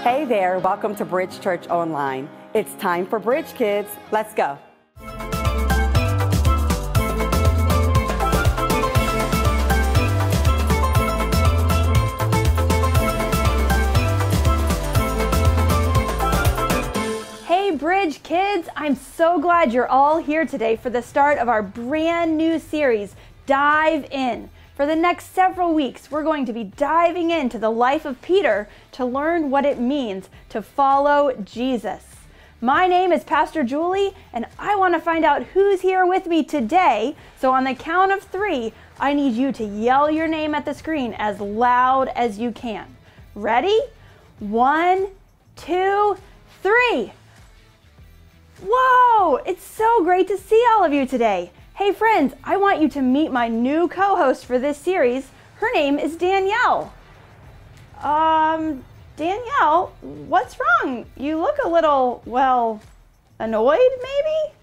Hey there, welcome to Bridge Church Online. It's time for Bridge Kids. Let's go. Hey Bridge Kids, I'm so glad you're all here today for the start of our brand new series, Dive In. For the next several weeks, we're going to be diving into the life of Peter to learn what it means to follow Jesus. My name is Pastor Julie, and I want to find out who's here with me today. So on the count of 3, I need you to yell your name at the screen as loud as you can. Ready? 1, 2, 3. Whoa! It's so great to see all of you today. Hey friends, I want you to meet my new co-host for this series. Her name is Danielle. Danielle, what's wrong? You look a little, well, annoyed maybe?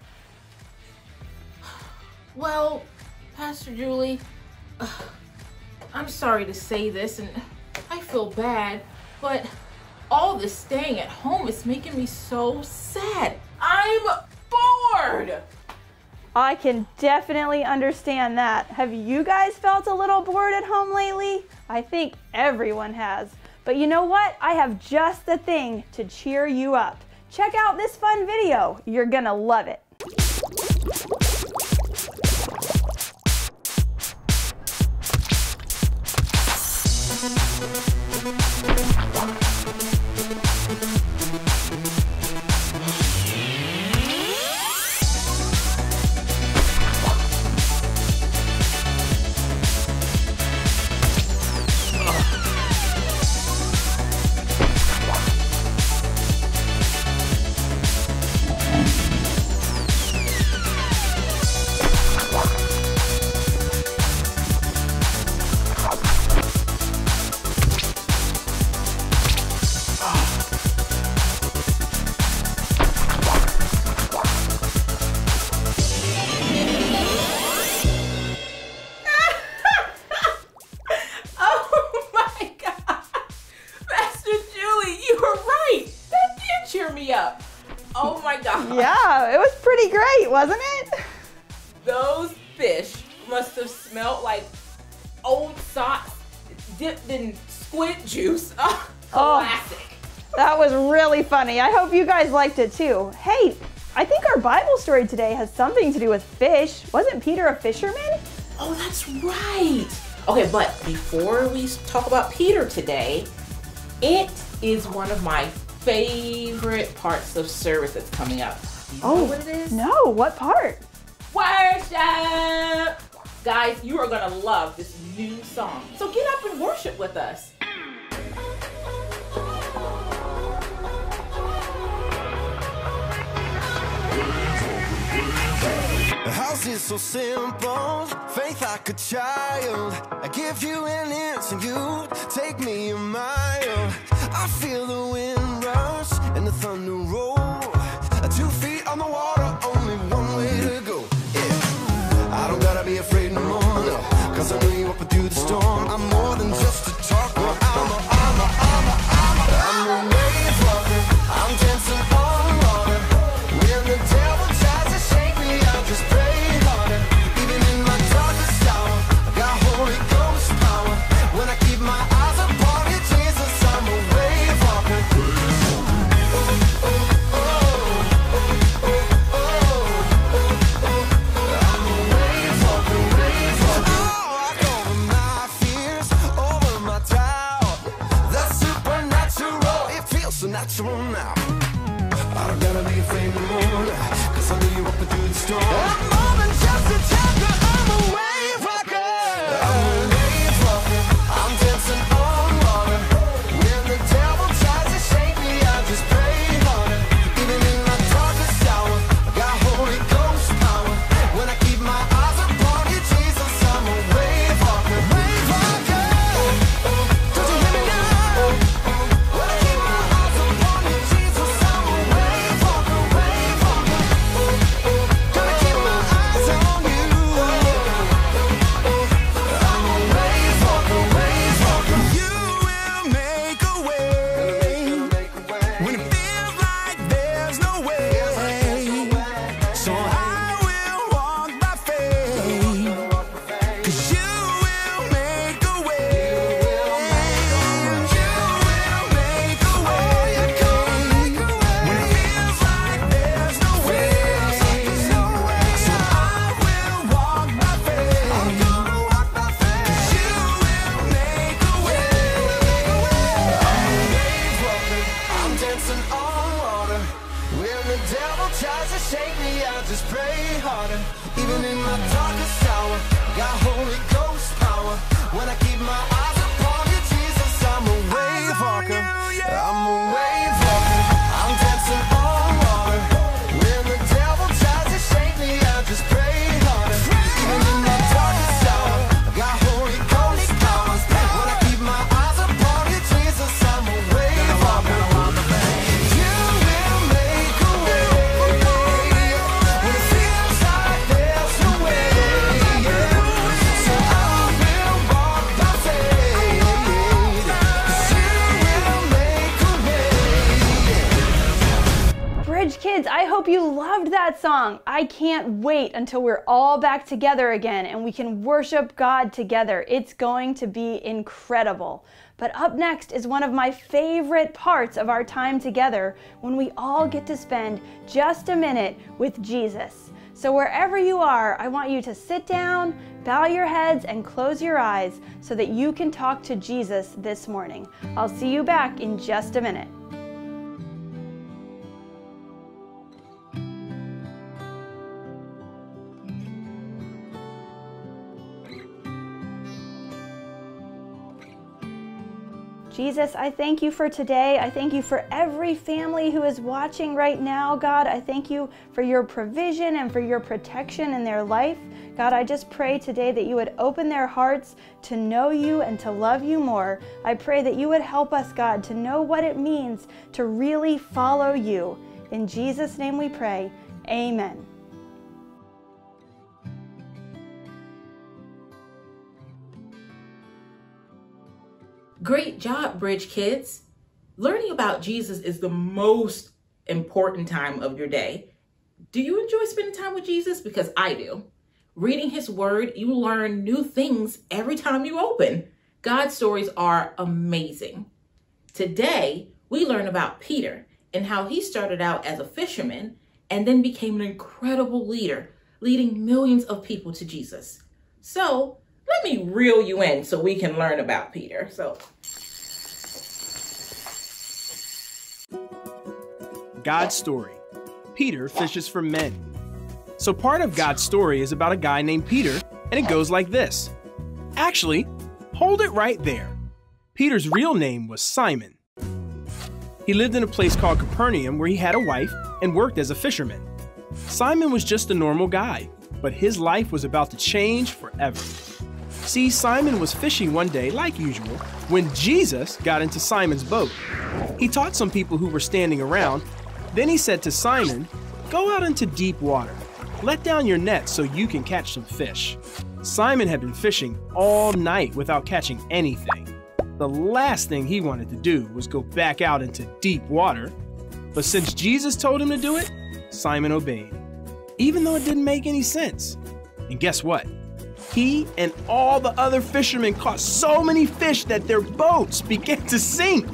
Well, Pastor Julie, I'm sorry to say this and I feel bad, but all this staying at home is making me so sad. I'm bored. I can definitely understand that. Have you guys felt a little bored at home lately? I think everyone has. But you know what? I have just the thing to cheer you up. Check out this fun video. You're gonna love it. Oh my God. Yeah, it was pretty great, wasn't it? Those fish must have smelled like old socks dipped in squid juice. Classic. That was really funny. I hope you guys liked it too. Hey, I think our Bible story today has something to do with fish. Wasn't Peter a fisherman? Oh, that's right. Okay, but before we talk about Peter today, it is one of my favorite parts of service that's coming up. Do you know what it is? No, what part? Worship! Guys, you are gonna love this new song. So get up and worship with us. The house is so simple, faith like a child. I give you an inch and you take me a mile. I feel the wind rush and the thunder roll. 2 feet on the water, only one way to go. Yeah, I don't gotta be afraid no more, no, 'cause I know you up through the storm. I'm more than just a talker. I'm a wave walker. I'm dancing on water. When the devil tries to shake me, I'll just pray harder. Even in my darkest hour, I got Holy Ghost power. When I keep my eyes upon you, Jesus, I'm a wave walker. I'm a wave walker, wave walker. Oh, I go over my fears, over my doubt. That's supernatural, it feels so natural now. I don't gotta be afraid no more, 'cause I know you up through the storm. I'm more than just a talker, I'm a wave walker. I'm a wave walker, I'm dancing on water. When the devil tries to shake me, I just pray harder. Even in my darkest hour, I got Holy Ghost power. When I keep my eyes upon you, Jesus, I'm a wave walker. Wave walker. Don't you hear me now? When I keep my eyes upon you, Jesus, I'm a wave walker, wave walker. Gonna keep my in my darkest hour, got Holy Ghost power. When I keep my eyes upon you, Jesus, I'm a wave walker. I'm a wave walker. I'm dancing on water. When the devil tries to shake me, I just pray harder. Even in my darkest hour, got Holy Ghost power. When I keep my eyes upon you, Jesus, I'm a wave walker. You will make a way when it feels like there's no way. So I will walk by faith, 'cause you will make a way. Bridge Kids, I hope you loved that song. I can't wait until we're all back together again and we can worship God together. It's going to be incredible. But up next is one of my favorite parts of our time together, when we all get to spend just a minute with Jesus. So wherever you are, I want you to sit down, bow your heads, and close your eyes so that you can talk to Jesus this morning. I'll see you back in just a minute. Jesus, I thank you for today. I thank you for every family who is watching right now, God. I thank you for your provision and for your protection in their life. God, I just pray today that you would open their hearts to know you and to love you more. I pray that you would help us, God, to know what it means to really follow you. In Jesus' name we pray, amen. Great job, Bridge Kids. Learning about Jesus is the most important time of your day. Do you enjoy spending time with Jesus? Because I do. Reading his word, you learn new things every time you open. God's stories are amazing. Today, we learn about Peter and how he started out as a fisherman and then became an incredible leader, leading millions of people to Jesus. So, let me reel you in so we can learn about Peter. God's story. Peter fishes for men. So part of God's story is about a guy named Peter, and it goes like this. Actually, hold it right there. Peter's real name was Simon. He lived in a place called Capernaum where he had a wife and worked as a fisherman. Simon was just a normal guy, but his life was about to change forever. See, Simon was fishing one day, like usual, when Jesus got into Simon's boat. He taught some people who were standing around. Then he said to Simon, "Go out into deep water. Let down your net so you can catch some fish." Simon had been fishing all night without catching anything. The last thing he wanted to do was go back out into deep water. But since Jesus told him to do it, Simon obeyed, even though it didn't make any sense. And guess what? He and all the other fishermen caught so many fish that their boats began to sink.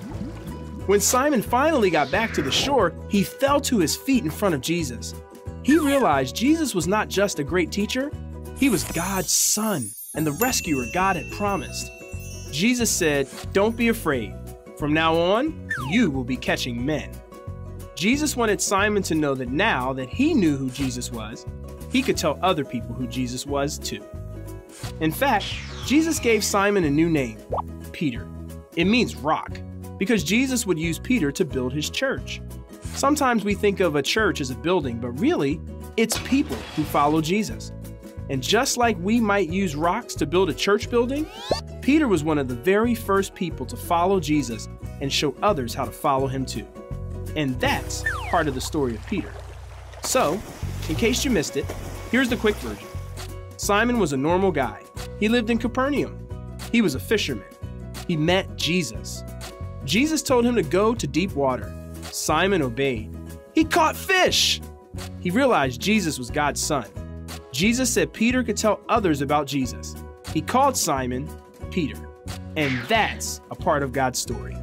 When Simon finally got back to the shore, he fell to his feet in front of Jesus. He realized Jesus was not just a great teacher, he was God's son and the rescuer God had promised. Jesus said, "Don't be afraid. From now on, you will be catching men." Jesus wanted Simon to know that now that he knew who Jesus was, he could tell other people who Jesus was too. In fact, Jesus gave Simon a new name, Peter. It means rock, because Jesus would use Peter to build his church. Sometimes we think of a church as a building, but really, it's people who follow Jesus. And just like we might use rocks to build a church building, Peter was one of the very first people to follow Jesus and show others how to follow him too. And that's part of the story of Peter. So, in case you missed it, here's the quick version. Simon was a normal guy. He lived in Capernaum. He was a fisherman. He met Jesus. Jesus told him to go to deep water. Simon obeyed. He caught fish. He realized Jesus was God's son. Jesus said Peter could tell others about Jesus. He called Simon Peter. And that's a part of God's story.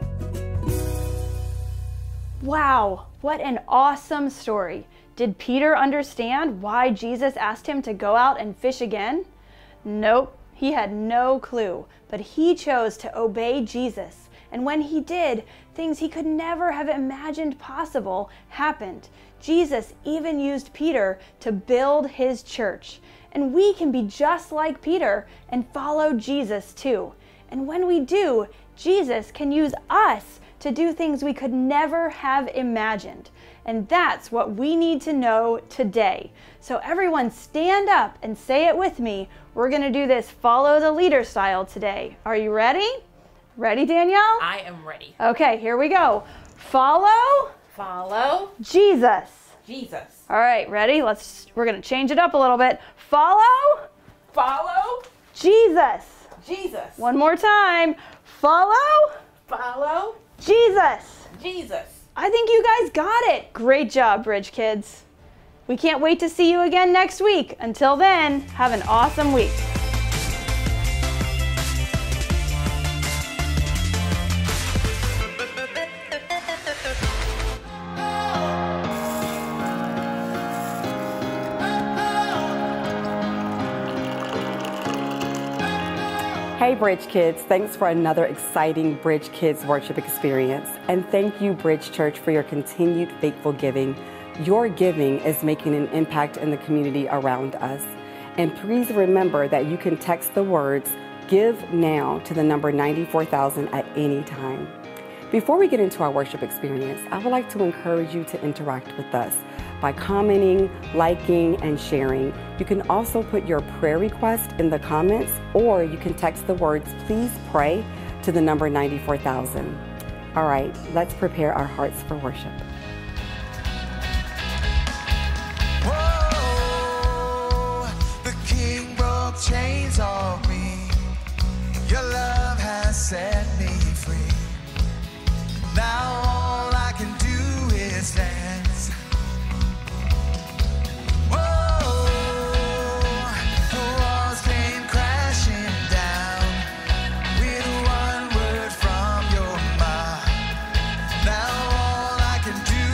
Wow, what an awesome story. Did Peter understand why Jesus asked him to go out and fish again? Nope, he had no clue, but he chose to obey Jesus And when he did, things he could never have imagined possible happened. Jesus even used Peter to build his church. And we can be just like Peter and follow Jesus too. And when we do, Jesus can use us to do things we could never have imagined. And that's what we need to know today. So everyone stand up and say it with me. We're gonna do this follow the leader style today. Are you ready? Ready, Danielle? I am ready. Okay, here we go. Follow Jesus. Jesus. All right, ready? We're gonna change it up a little bit. Follow Jesus. Jesus. One more time. Follow Jesus. Jesus. I think you guys got it. Great job, Bridge Kids. We can't wait to see you again next week. Until then, have an awesome week. Hey Bridge Kids, thanks for another exciting Bridge Kids worship experience. And thank you, Bridge Church, for your continued faithful giving. Your giving is making an impact in the community around us. And please remember that you can text the words "Give Now" to the number 94,000 at any time. Before we get into our worship experience, I would like to encourage you to interact with us by commenting, liking, and sharing. You can also put your prayer request in the comments, or you can text the words "Please Pray" to the number 94,000. All right, let's prepare our hearts for worship. Whoa, the King broke chains off me. Your love has set me free. Now all I can do is dance. Whoa, the walls came crashing down with one word from your mouth. Now all I can do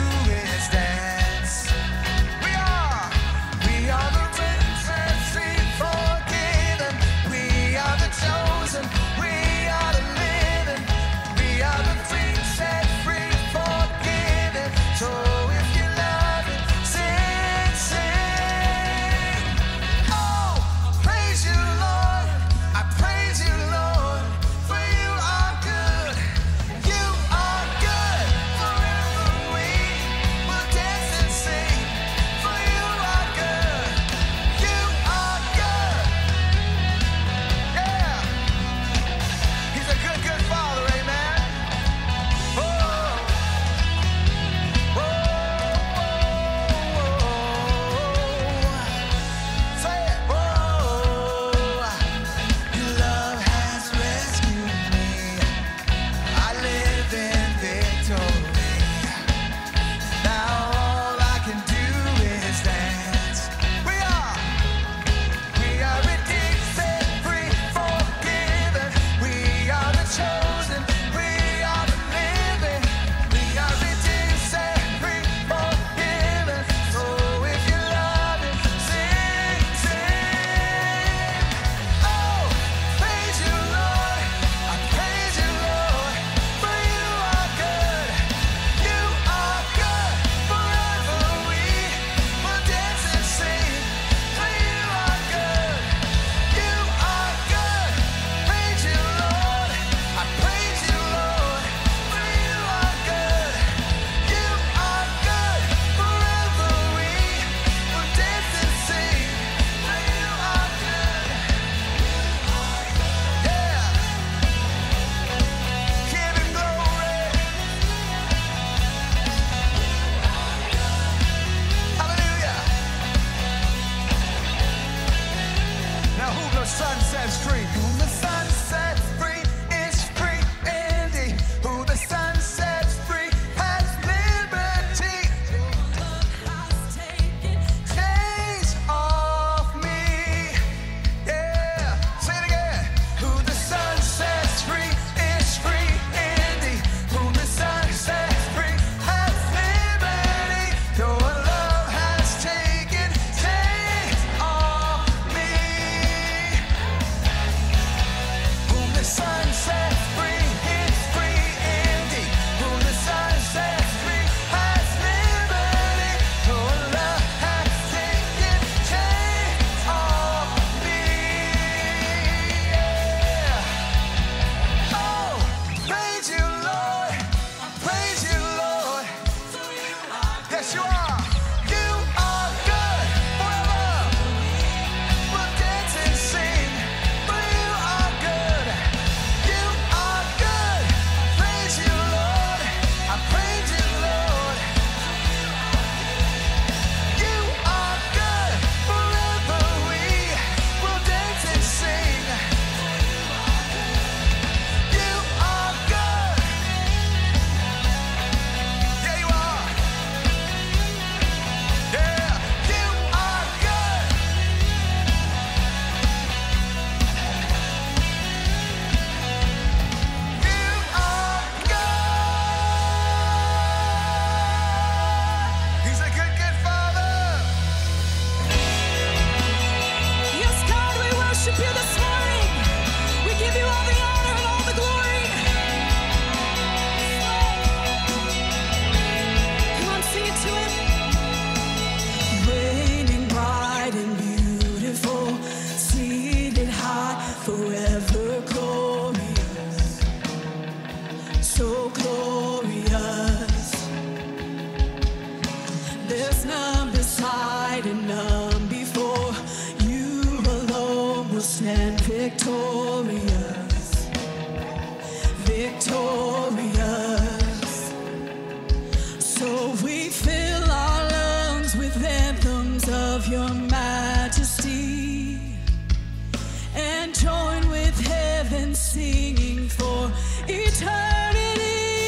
heaven singing for eternity.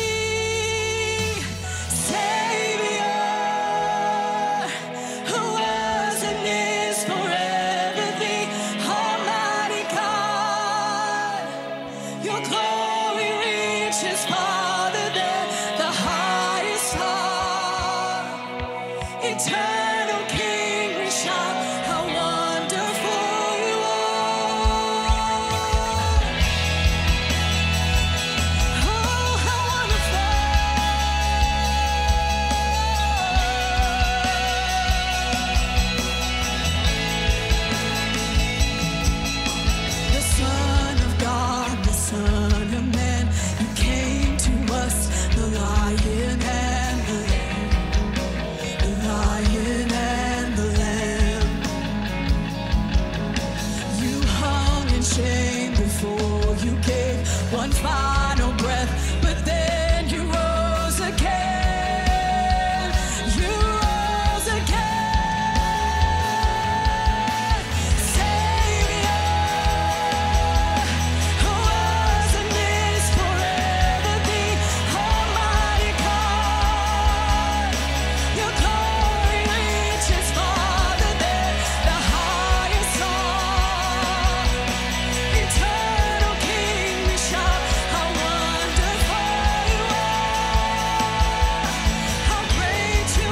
Savior, who was and is forever the Almighty God. Your glory reaches farther than the highest star. Eternal King, we shout, how wonderful you are. Oh, how wonderful. The Son of God, the Son of Man, you came to us, the Lion and the Lamb, the Lion and the Lamb. You hung in shame before you gave one final breath, but then you rose again. You rose again. Savior, who was and is forever the Almighty God. Your glory reaches farther than the highest star. Eternal King, we shout, how wonderful you are, how great you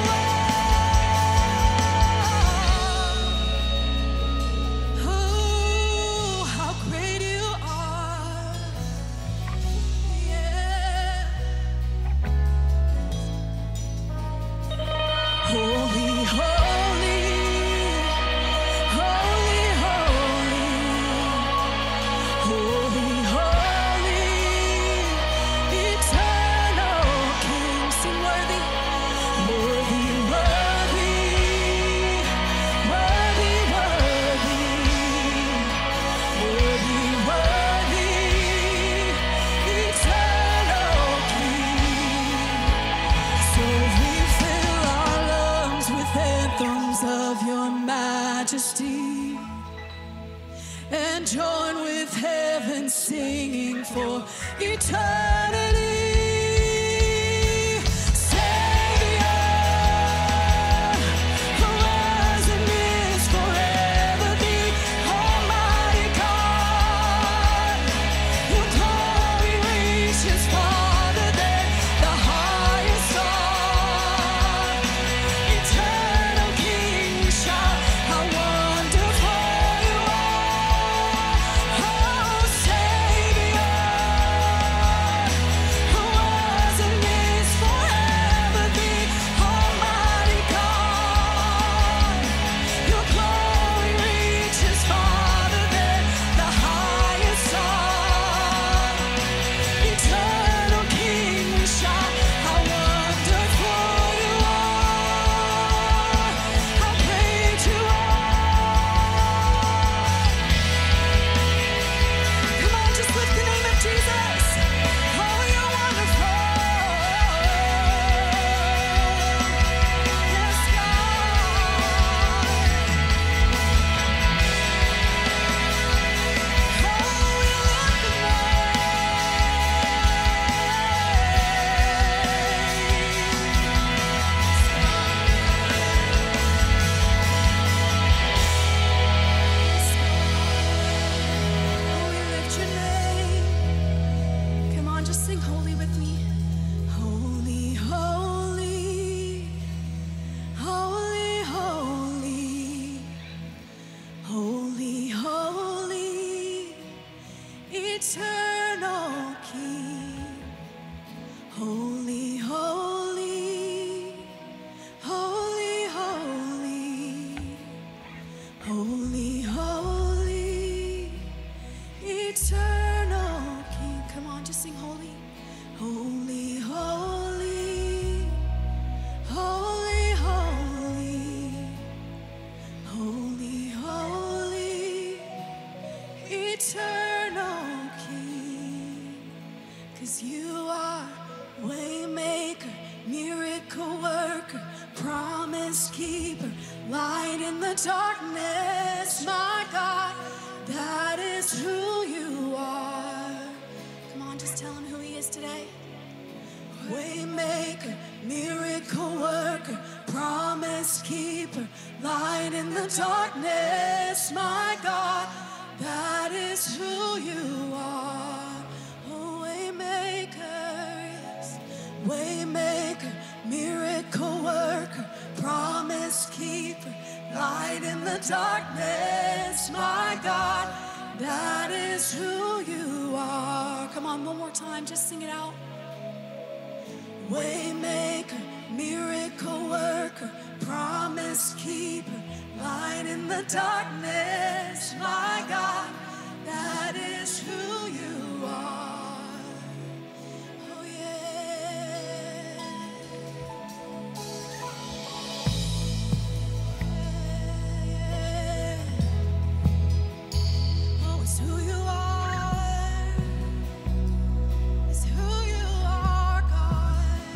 are. Oh, how great you are. Yeah. Holy, holy, holy, holy, holy, holy, eternal King, sing worthy, worthy, worthy, worthy, worthy, worthy, worthy, eternal King. So we fill our lungs with anthems of your majesty and join with heaven singing for eternity. Savior, who was and is forever the Almighty God. Your glory reaches farther than the highest star. Eternal King, we shout, how wonderful you are. Oh, Savior, who was and is forever the Almighty God. Your glory reaches farther than the highest star. Eternal King, we shout, how wonderful you are, how great you are. Come on, just lift the name of Jesus. Oh, you're wonderful. Yes, God. Oh, we lift the Oh, we lift your name. Come on, just sing holy with me. Holy, holy, holy, holy, holy, holy, eternal King. Holy, holy, holy, holy, holy, holy, eternal King. Come on, just sing holy. Holy, holy, holy, holy, holy, holy, eternal King. 'Cause you are way maker. promise keeper, light in the darkness, my God, that is who you are. Oh, waymaker, yes, waymaker, miracle worker, promise keeper, light in the darkness, my God, that is who you are. Come on, one more time, just sing it out. Waymaker, miracle worker, promise keeper, light in the darkness, my God, that is who you are. Oh yeah. Oh, it's who you are. It's who you are, God.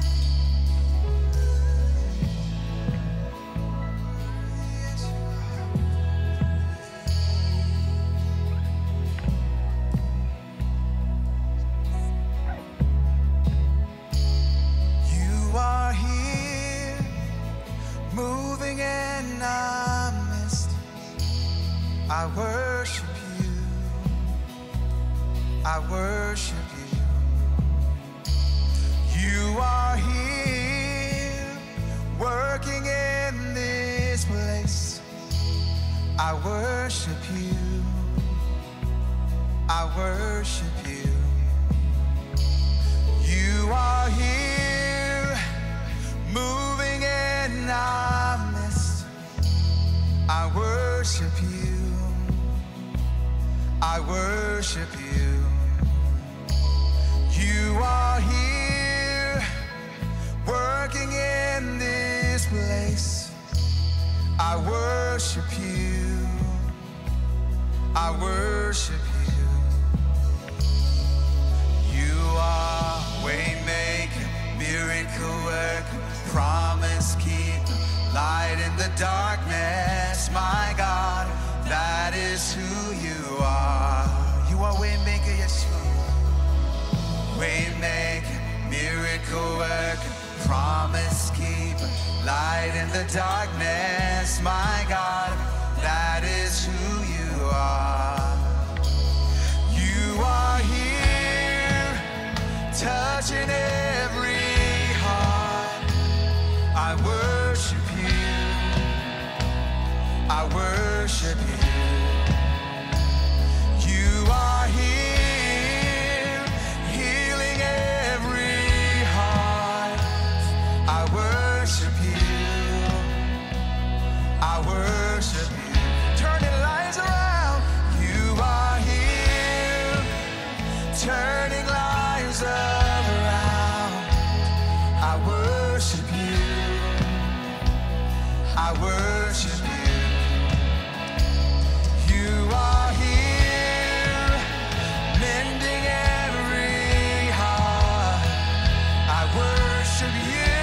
You are here, moving in our midst. I worship you. I worship you. You are here, working in this place. I worship you. I worship you. You are here, moving in our midst. I worship you. I worship you. You are here, working in this place. I worship you. I worship you. You are waymaker, miracle worker, promise keeper, light in the darkness, my God, that is who you are. You are waymaker, yes you are. Waymaker, miracle worker, promise keeper, light in the darkness, my God, that is who you are. You are here, touching every heart. I worship you. I worship you. You are here, healing every heart. I worship you. I worship you. Turning lives around. You are here, turning lives around. I worship you. I worship you. You are here, mending every heart. I worship you.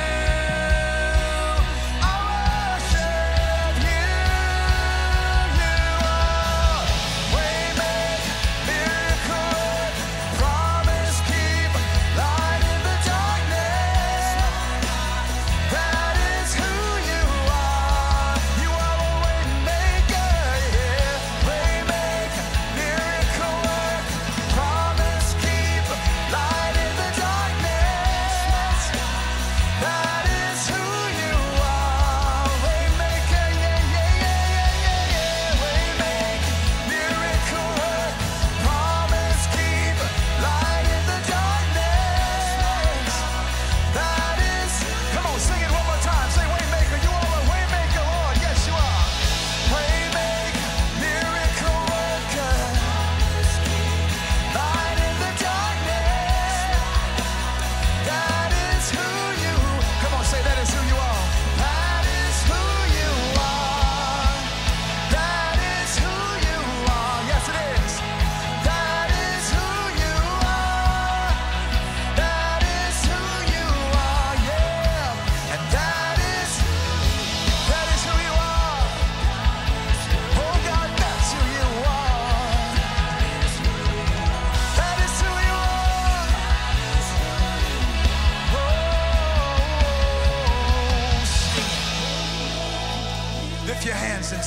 I worship you. You are waymaker, miracle worker, promise keeper, light in the darkness. That is who you are.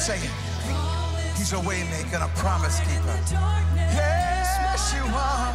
say it. He's a way maker and a promise keeper. Yes, you are.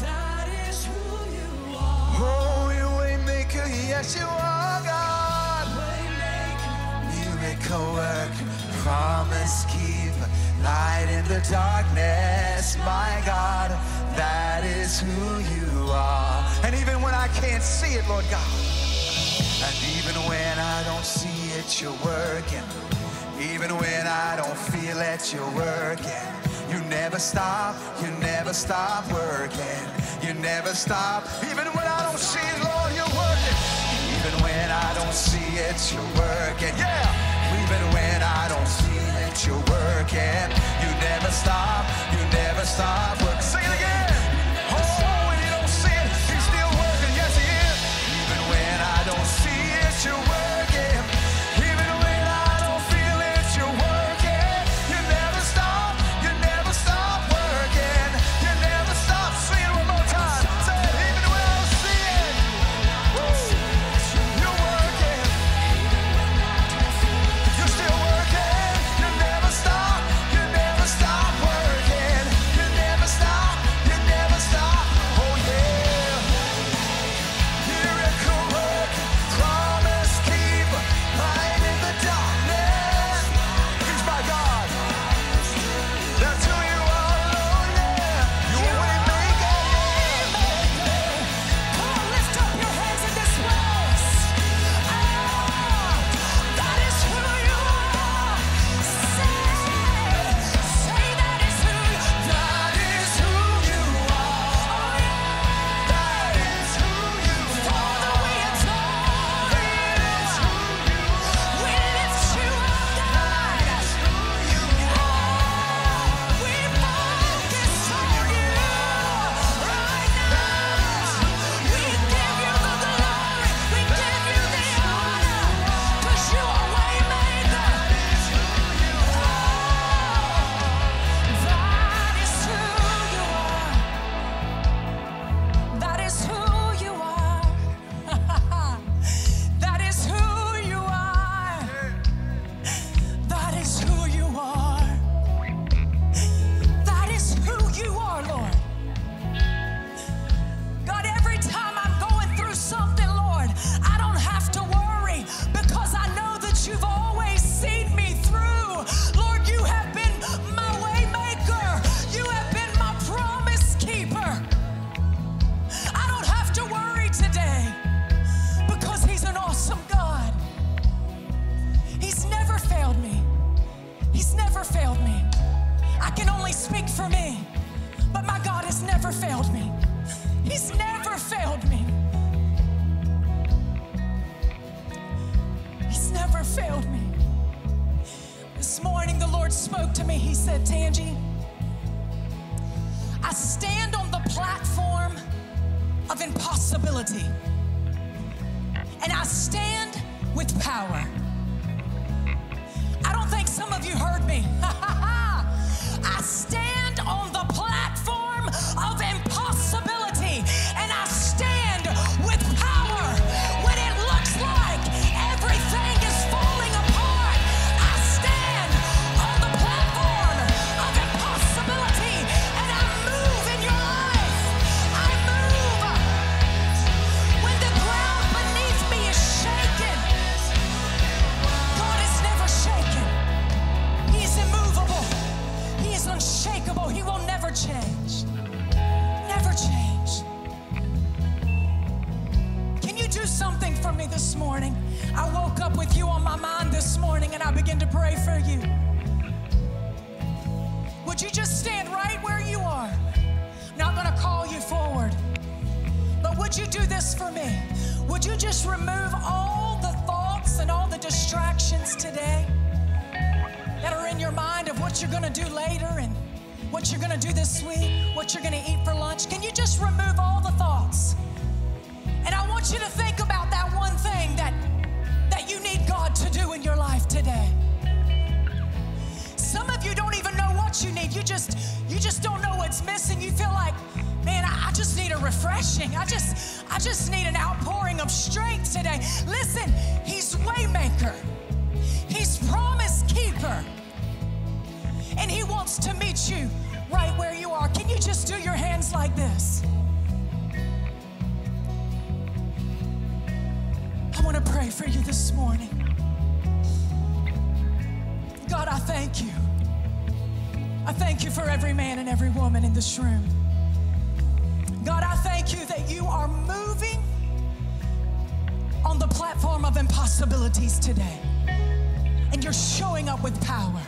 Oh, you're a way maker. Yes, you are, God. Miracle work, promise keeper, light in the darkness. My God, that is who you are. And even when I can't see it, Lord God, and even when I don't see it, you're working. Even when I don't feel it, you're working. You never stop working. You never stop. Even when I don't see it, Lord, you're working. Even when I don't see it, you're working. Yeah. Even when I don't feel it, you're working. You never stop working. Sing it again. Oh, when you don't see it, he's still working. Yes, he is. Even when I don't see it, you're working. Even when I don't feel it, you're working. You never stop working. You never stop. Sing it one more time. Say it. Even when I don't see it, woo, you're working. You're still working. You never stop working. You never stop. Oh yeah. Miracle work, promise keeper, light in the darkness. He's my God. That's who you are, Lord, yeah. You're a way maker. Come on, lift up your hands in this place. That is who you are. Say that is who you are. That is who you are. That is who you are. Father, we adore you. We lift you up, God. We focus on you right now. We give you the glory. We give you the honor. 'Cause you are way maker. That is who you are. That is who you are. That is who you are. That is who you are. That is who you are, Lord. God, every time I'm going through something, Lord, I don't have to worry because I know that you've always seen me through. Lord, you have been my way maker. You have been my promise keeper. I don't have to worry today because he's an awesome God. He's never failed me. He's never failed me. I can only speak for me, but my God has never failed me. He's never failed me. He's never failed me. This morning the Lord spoke to me. He said, Tangi, I stand on the platform of impossibility, and I stand with power. I don't think some of you heard me. I stand on the platform of impossibility, and I stand with power when it looks like everything is falling apart. I stand on the platform of impossibility, and I move in your life. I move when the ground beneath me is shaken. God is never shaken. He is immovable. He is unshakable. He will never change. Never change. Can you do something for me this morning? I woke up with you on my mind this morning and I began to pray for you. Would you just stand right where you are? I'm not going to call you forward. But would you do this for me? Would you just remove all the thoughts and all the distractions today that are in your mind of what you're going to do later and what you're going to do this week, what you're going to eat for lunch? Can you just remove all the thoughts? And I want you to think about that one thing that you need God to do in your life today. Some of you don't even know what you need. You just don't know what's missing. You feel like, man, I just need a refreshing. I just need an outpouring of strength today. Listen, he's way maker. He's promise keeper. And He wants to meet you right where you are. Can you just do your hands like this? I want to pray for you this morning. God, I thank you. I thank you for every man and every woman in this room. God, I thank you that you are moving on the platform of impossibilities today. And you're showing up with power.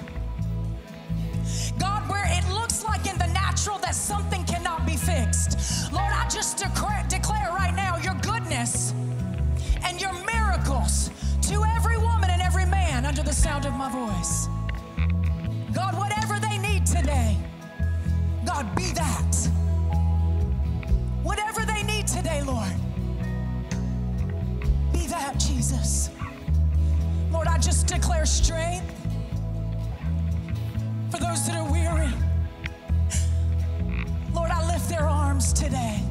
God, where it looks like in the natural that something cannot be fixed, Lord, I just declare right now your goodness and your miracles to every woman and every man under the sound of my voice. God, whatever they need today, God, be that. Whatever they need today, Lord, be that, Jesus. Lord, I just declare strength for those that are weary. Lord, I lift their arms today.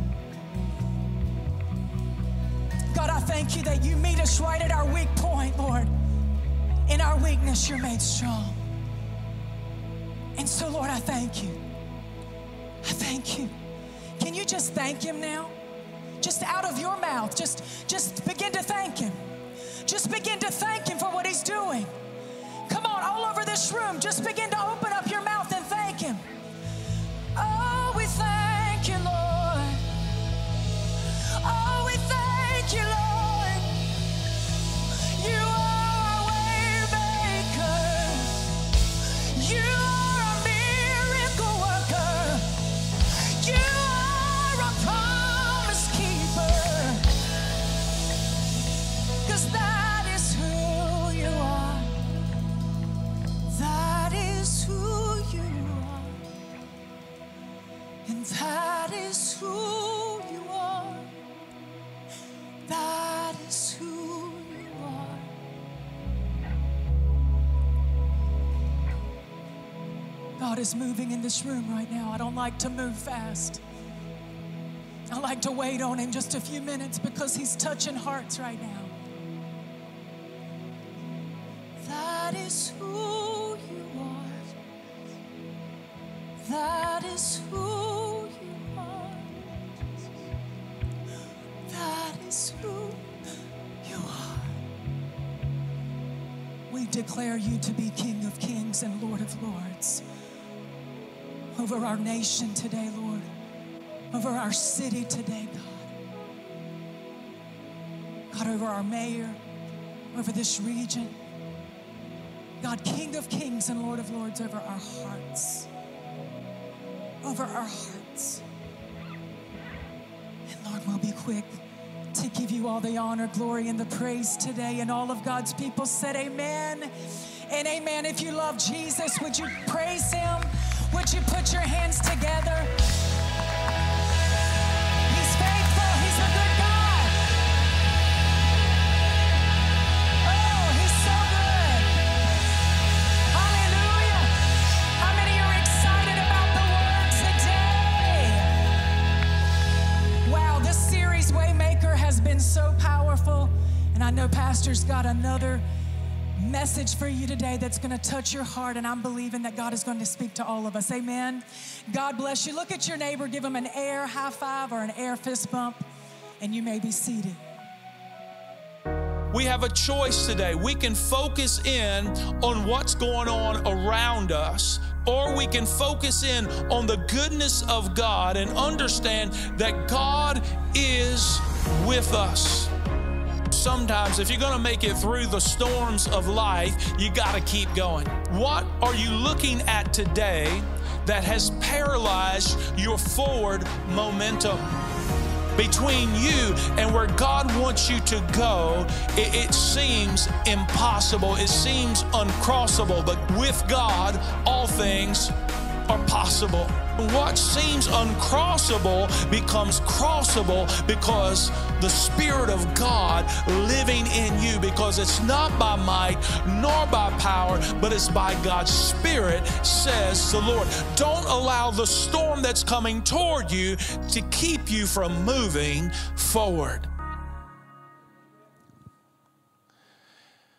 God, I thank you that you meet us right at our weak point, Lord. In our weakness, you're made strong. And so, Lord, I thank you. I thank you. Can you just thank him now? Just out of your mouth, just begin to thank him. Just begin to thank him for what he's doing. Come on, all over this room, just begin to open up your mouth and thank him. Oh, we thank you, Lord. Oh, we thank you, Lord. You are a way maker. You are a miracle worker. You are a promise keeper. 'Cause that is who you are. That is who you are. And that is who you are. That is who you are. God is moving in this room right now. I don't like to move fast. I like to wait on him just a few minutes because he's touching hearts right now. That is who you are. That is who you are. That is who you are. We declare you to be King of Kings and Lord of Lords over our nation today, Lord, over our city today, God. God, over our mayor, over this region. God, King of Kings and Lord of Lords over our hearts. Over our hearts. And Lord, we'll be quick to give you all the honor, glory, and the praise today. And all of God's people said amen and amen. If you love Jesus, would you praise him? Would you put your hands together? He's faithful. He's a good God. Oh, he's so good. Hallelujah. How many are excited about the word today? Wow, this series, Waymaker, has been so powerful. And I know Pastor's got another message for you today that's going to touch your heart, and I'm believing that God is going to speak to all of us. Amen. God bless you. Look at your neighbor, give him an air high five or an air fist bump, and you may be seated. We have a choice today. We can focus in on what's going on around us, or we can focus in on the goodness of God and understand that God is with us. Sometimes if you're going to make it through the storms of life, you got to keep going. What are you looking at today that has paralyzed your forward momentum? Between you and where God wants you to go, it seems impossible. It seems uncrossable. But with God, all things are possible. What seems uncrossable becomes crossable because the Spirit of God living in you, because it's not by might nor by power, but it's by God's Spirit, says the Lord. Don't allow the storm that's coming toward you to keep you from moving forward.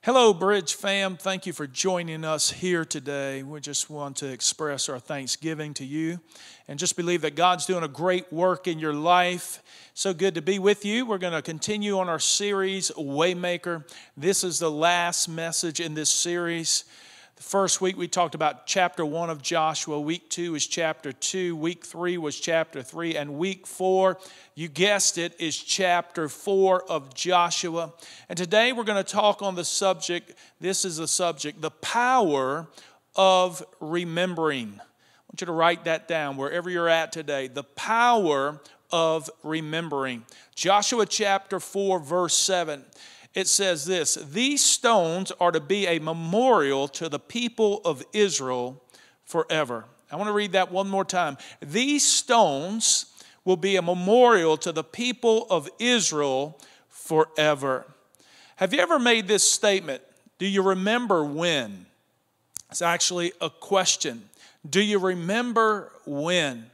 Hello, Bridge fam. Thank you for joining us here today. We just want to express our thanksgiving to you and just believe that God's doing a great work in your life. So good to be with you. We're going to continue on our series, Waymaker. This is the last message in this series. The first week we talked about chapter 1 of Joshua. Week 2 is chapter 2. Week 3 was chapter 3. And week 4, you guessed it, is chapter 4 of Joshua. And today we're going to talk on the subject, this is the subject, the power of remembering. I want you to write that down wherever you're at today. The power of remembering. Joshua chapter 4, verse 7. It says this, "These stones are to be a memorial to the people of Israel forever." I want to read that one more time. These stones will be a memorial to the people of Israel forever. Have you ever made this statement? Do you remember when? It's actually a question. Do you remember when?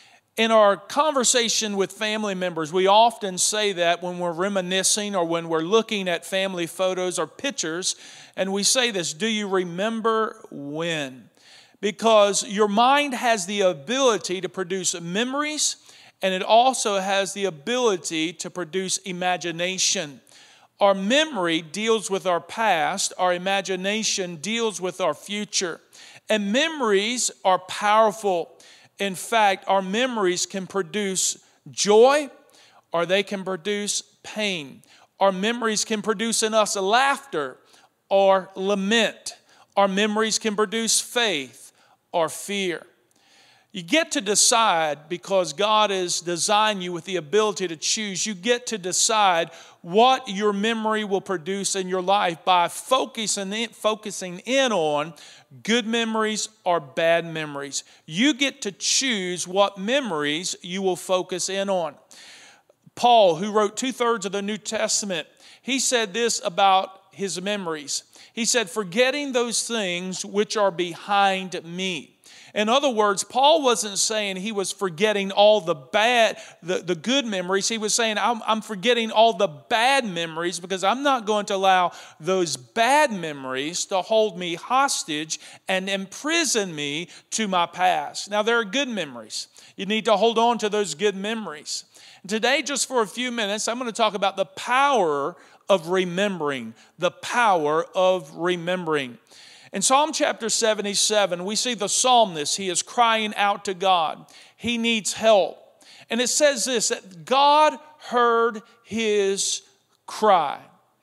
In our conversation with family members, we often say that when we're reminiscing or when we're looking at family photos or pictures, and we say this, do you remember when? Because your mind has the ability to produce memories, and it also has the ability to produce imagination. Our memory deals with our past, our imagination deals with our future, and memories are powerful. In fact, our memories can produce joy or they can produce pain. Our memories can produce in us laughter or lament. Our memories can produce faith or fear. You get to decide, because God has designed you with the ability to choose, you get to decide what your memory will produce in your life by focusing in on good memories or bad memories. You get to choose what memories you will focus in on. Paul, who wrote 2/3 of the New Testament, he said this about his memories. He said, "Forgetting those things which are behind me." In other words, Paul wasn't saying he was forgetting all the good memories. He was saying, I'm forgetting all the bad memories because I'm not going to allow those bad memories to hold me hostage and imprison me to my past. Now, there are good memories. You need to hold on to those good memories. Today, just for a few minutes, I'm going to talk about the power of remembering. The power of remembering. In Psalm chapter 77, we see the psalmist. He is crying out to God. He needs help. And it says this, that God heard his cry.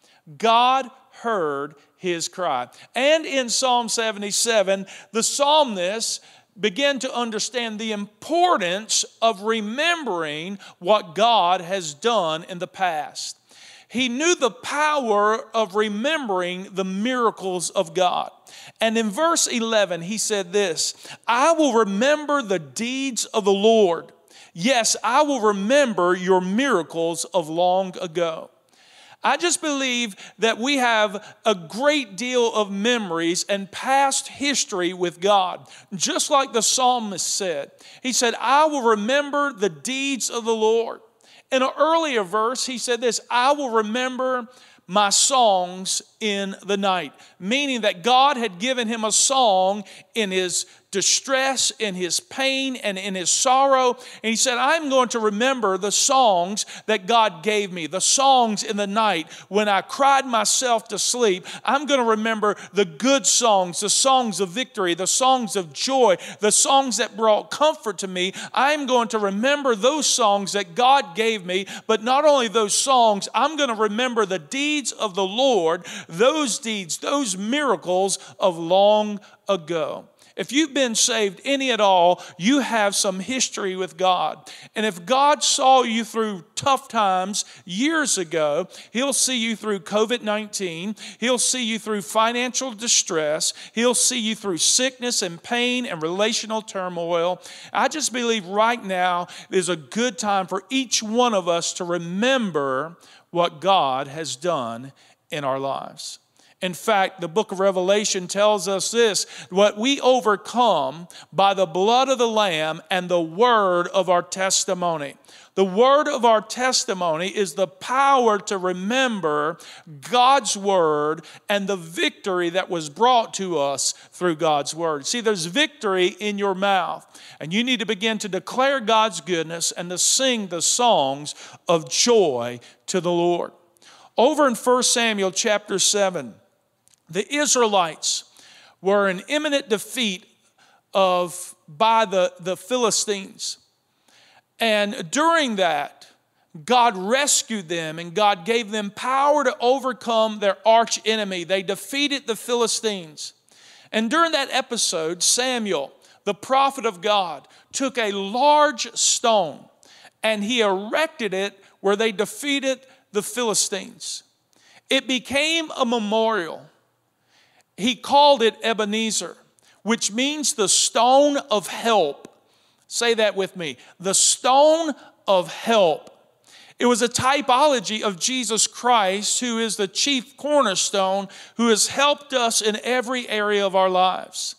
God heard his cry. And in Psalm 77, the psalmist began to understand the importance of remembering what God has done in the past. He knew the power of remembering the miracles of God. And in verse 11, he said this, "I will remember the deeds of the Lord. Yes, I will remember your miracles of long ago." I just believe that we have a great deal of memories and past history with God. Just like the psalmist said. He said, "I will remember the deeds of the Lord." In an earlier verse, he said this, "I will remember my songs in the night," meaning that God had given him a song in his distress, in his pain, and in his sorrow. And he said, I'm going to remember the songs that God gave me, the songs in the night when I cried myself to sleep. I'm going to remember the good songs, the songs of victory, the songs of joy, the songs that brought comfort to me. I'm going to remember those songs that God gave me, but not only those songs, I'm going to remember the deeds of the Lord, those deeds, those miracles of long ago. If you've been saved any at all, you have some history with God. And if God saw you through tough times years ago, He'll see you through COVID-19. He'll see you through financial distress. He'll see you through sickness and pain and relational turmoil. I just believe right now is a good time for each one of us to remember what God has done in our lives. In fact, the book of Revelation tells us this, what we overcome by the blood of the Lamb and the word of our testimony. The word of our testimony is the power to remember God's word and the victory that was brought to us through God's word. See, there's victory in your mouth, and you need to begin to declare God's goodness and to sing the songs of joy to the Lord. Over in 1 Samuel chapter 7, the Israelites were in imminent defeat by the Philistines. And during that, God rescued them and God gave them power to overcome their arch enemy. They defeated the Philistines. And during that episode, Samuel, the prophet of God, took a large stone and he erected it where they defeated the Philistines. It became a memorial. He called it Ebenezer, which means the stone of help. Say that with me. The stone of help. It was a typology of Jesus Christ, who is the chief cornerstone, who has helped us in every area of our lives.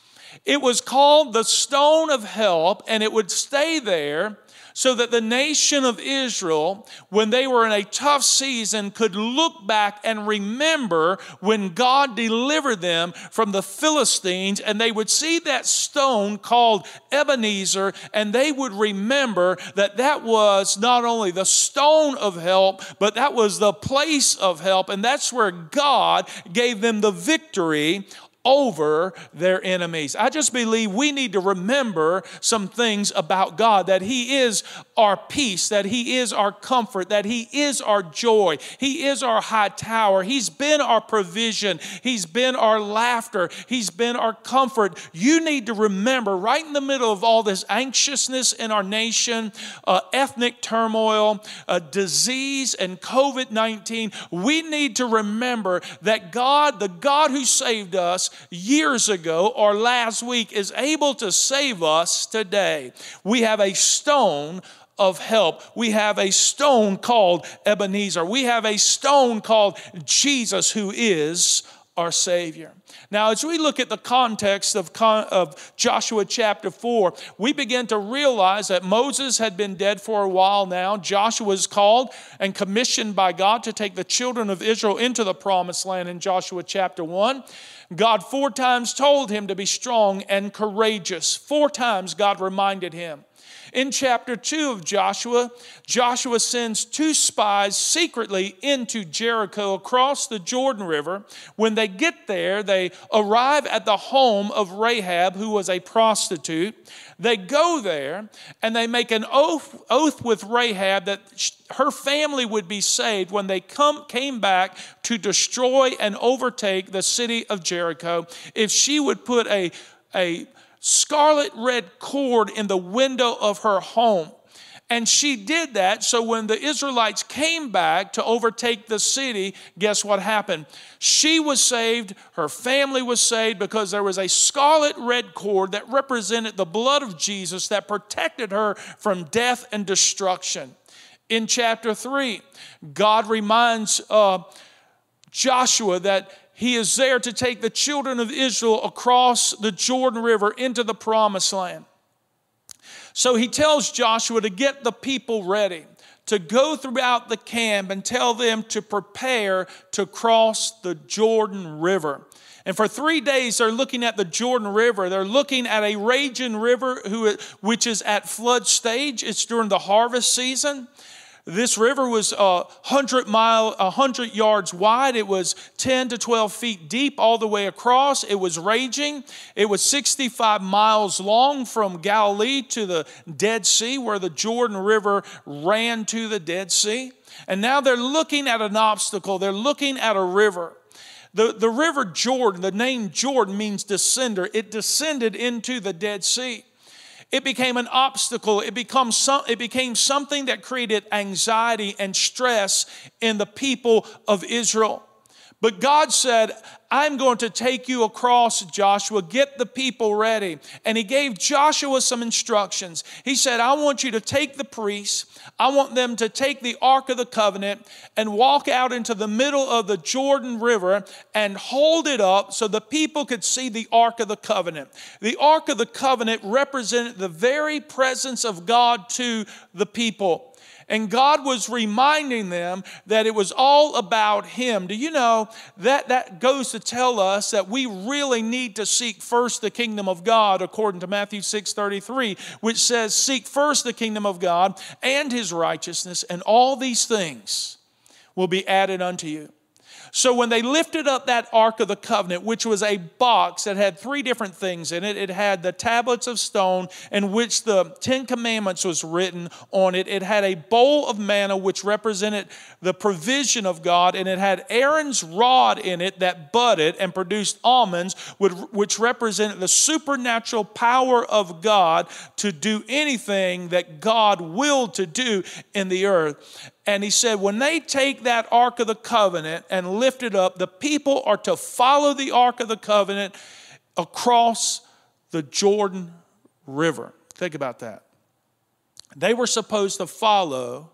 It was called the stone of help, and it would stay there so that the nation of Israel, when they were in a tough season, could look back and remember when God delivered them from the Philistines, and they would see that stone called Ebenezer, and they would remember that that was not only the stone of help, but that was the place of help, and that's where God gave them the victory over their enemies. I just believe we need to remember some things about God, that He is our peace, that He is our comfort, that He is our joy, He is our high tower, He's been our provision, He's been our laughter, He's been our comfort. You need to remember, right in the middle of all this anxiousness in our nation, ethnic turmoil, disease, and COVID-19, we need to remember that God, the God who saved us years ago or last week, is able to save us today. We have a stone of help. We have a stone called Ebenezer. We have a stone called Jesus, who is our Savior. Now, as we look at the context of Joshua chapter 4, we begin to realize that Moses had been dead for a while now. Joshua was called and commissioned by God to take the children of Israel into the promised land in Joshua chapter 1. God 4 times told him to be strong and courageous. 4 times God reminded him. In chapter 2 of Joshua, Joshua sends 2 spies secretly into Jericho across the Jordan River. When they get there, they arrive at the home of Rahab, who was a prostitute. They go there and they make an oath with Rahab that her family would be saved when they came back to destroy and overtake the city of Jericho if she would put a scarlet red cord in the window of her home. And she did that, so when the Israelites came back to overtake the city, guess what happened? She was saved, her family was saved, because there was a scarlet red cord that represented the blood of Jesus that protected her from death and destruction. In chapter 3, God reminds Joshua that he is there to take the children of Israel across the Jordan River into the promised land. So he tells Joshua to get the people ready, to go throughout the camp and tell them to prepare to cross the Jordan River. And for 3 days, they're looking at the Jordan River. They're looking at a raging river which is at flood stage. It's during the harvest season. This river was 100 yards wide. It was 10 to 12 feet deep all the way across. It was raging. It was 65 miles long from Galilee to the Dead Sea, where the Jordan River ran to the Dead Sea. And now they're looking at an obstacle. They're looking at a river. The river Jordan, the name Jordan means descender. It descended into the Dead Sea. It became an obstacle. It became something that created anxiety and stress in the people of Israel. But God said, I'm going to take you across, Joshua. Get the people ready. And he gave Joshua some instructions. He said, I want you to take the priests. I want them to take the Ark of the Covenant and walk out into the middle of the Jordan River and hold it up so the people could see the Ark of the Covenant. The Ark of the Covenant represented the very presence of God to the people. And God was reminding them that it was all about Him. Do you know that goes to tell us that we really need to seek first the kingdom of God, according to Matthew 6:33, which says, seek first the kingdom of God and His righteousness, and all these things will be added unto you. So when they lifted up that Ark of the Covenant, which was a box that had 3 different things in it. It had the tablets of stone in which the 10 Commandments was written on it. It had a bowl of manna, which represented the provision of God. And it had Aaron's rod in it that budded and produced almonds, which represented the supernatural power of God to do anything that God willed to do in the earth. And he said, when they take that Ark of the Covenant and lift it up, the people are to follow the Ark of the Covenant across the Jordan River. Think about that. They were supposed to follow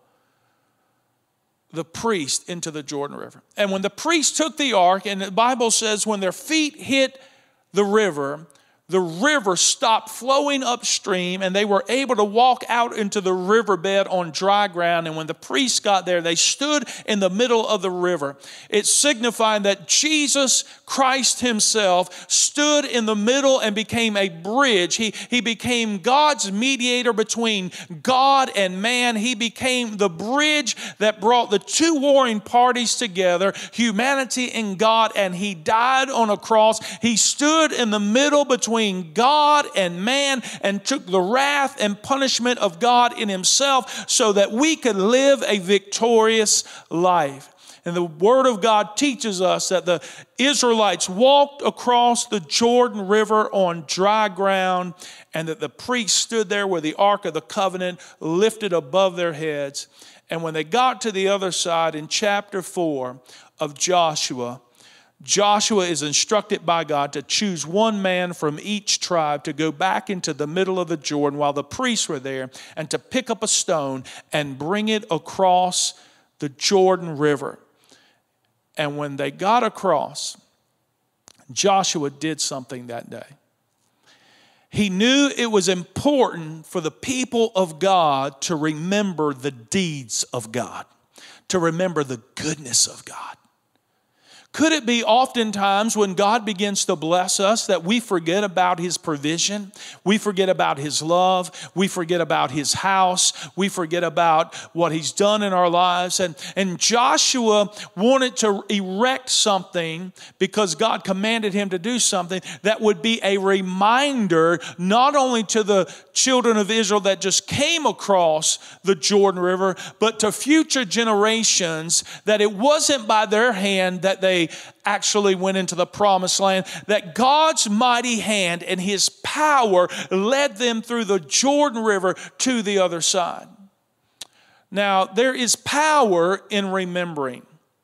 the priest into the Jordan River. And when the priest took the ark, and the Bible says when their feet hit the river stopped flowing upstream, and they were able to walk out into the riverbed on dry ground. And when the priests got there, they stood in the middle of the river. It signified that Jesus Christ Himself stood in the middle and became a bridge. He became God's mediator between God and man. He became the bridge that brought the 2 warring parties together, humanity and God, and He died on a cross. He stood in the middle between God and man and took the wrath and punishment of God in Himself so that we could live a victorious life. And the Word of God teaches us that the Israelites walked across the Jordan River on dry ground, and that the priests stood there with the Ark of the Covenant lifted above their heads. And when they got to the other side in chapter 4 of Joshua is instructed by God to choose 1 man from each tribe to go back into the middle of the Jordan while the priests were there, and to pick up a stone and bring it across the Jordan River. And when they got across, Joshua did something that day. He knew it was important for the people of God to remember the deeds of God, to remember the goodness of God. Could it be oftentimes when God begins to bless us that we forget about His provision? We forget about His love. We forget about His house. We forget about what He's done in our lives. And Joshua wanted to erect something because God commanded him to do something that would be a reminder not only to the children of Israel that just came across the Jordan River, but to future generations that it wasn't by their hand that they actually went into the promised land, that God's mighty hand and His power led them through the Jordan River to the other side. Now, there is power in remembering.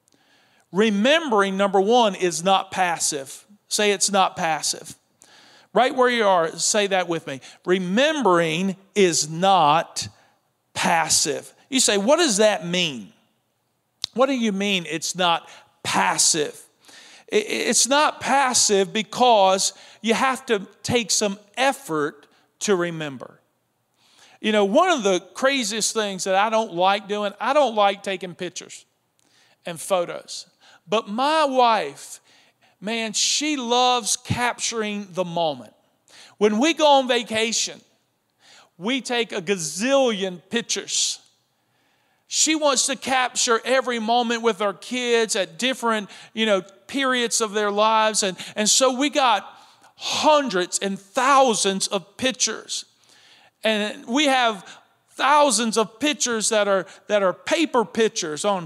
Remembering, number 1, is not passive. Say it's not passive. Right where you are, say that with me. Remembering is not passive. You say, what does that mean? What do you mean it's not passive? It's not passive because you have to take some effort to remember. You know, one of the craziest things that I don't like doing, I don't like taking pictures and photos. But my wife, man, she loves capturing the moment. When we go on vacation, we take a gazillion pictures. She wants to capture every moment with our kids at different, periods of their lives. And so we got hundreds and thousands of pictures. And we have thousands of pictures that are paper pictures on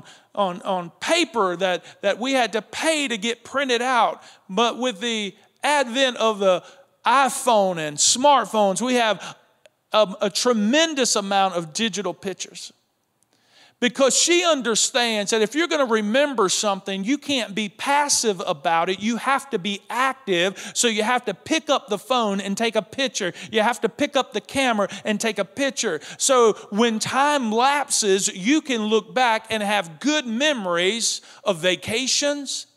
paper that we had to pay to get printed out. But with the advent of the iPhone and smartphones, we have a tremendous amount of digital pictures. Because she understands that if you're going to remember something, you can't be passive about it. You have to be active. So you have to pick up the phone and take a picture. You have to pick up the camera and take a picture. So when time lapses, you can look back and have good memories of vacations,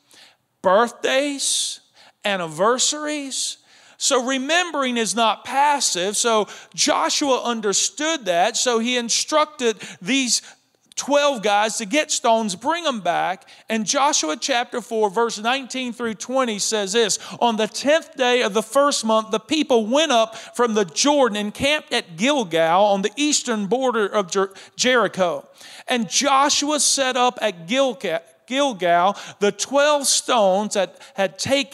birthdays, anniversaries. So remembering is not passive. So Joshua understood that. So he instructed these 12 guys to get stones, bring them back. And Joshua chapter 4, verse 19 through 20 says this: on the 10th day of the first month, the people went up from the Jordan and camped at Gilgal on the eastern border of Jericho. And Joshua set up at Gilgal the 12 stones that they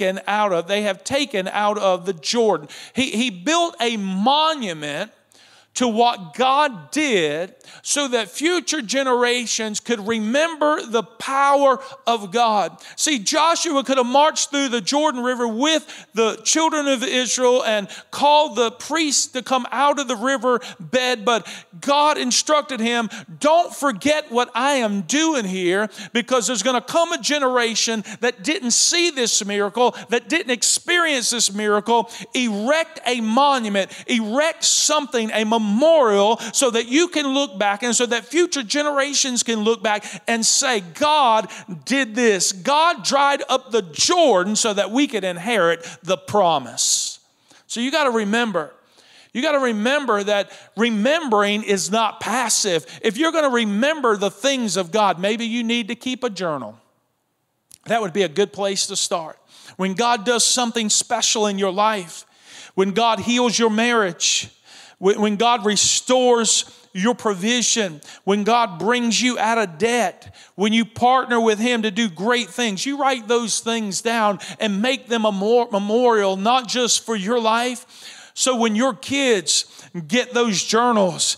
have taken out of the Jordan. He built a monument to what God did so that future generations could remember the power of God. See, Joshua could have marched through the Jordan River with the children of Israel and called the priests to come out of the river bed, but God instructed him, don't forget what I am doing here, because there's going to come a generation that didn't see this miracle, that didn't experience this miracle. Erect a monument, erect something, a memorial, so that you can look back and so that future generations can look back and say, God did this. God dried up the Jordan so that we could inherit the promise. So you got to remember. You got to remember that remembering is not passive. If you're going to remember the things of God, maybe you need to keep a journal. That would be a good place to start. When God does something special in your life, when God heals your marriage, when God restores your provision, when God brings you out of debt, when you partner with Him to do great things, you write those things down and make them a memorial, not just for your life. So when your kids get those journals